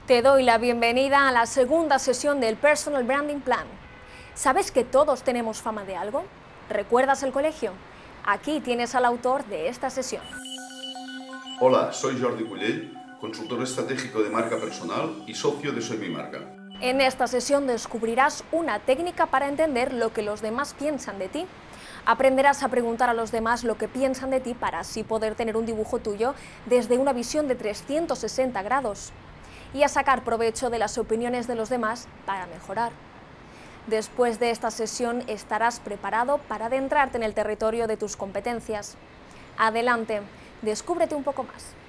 Te doy la bienvenida a la segunda sesión del Personal Branding Plan. ¿Sabes que todos tenemos fama de algo? ¿Recuerdas el colegio? Aquí tienes al autor de esta sesión. Hola, soy Jordi Cullell, consultor estratégico de marca personal y socio de Soy Mi Marca. En esta sesión descubrirás una técnica para entender lo que los demás piensan de ti. Aprenderás a preguntar a los demás lo que piensan de ti para así poder tener un dibujo tuyo desde una visión de 360 grados y a sacar provecho de las opiniones de los demás para mejorar. Después de esta sesión estarás preparado para adentrarte en el territorio de tus competencias. Adelante, descúbrete un poco más.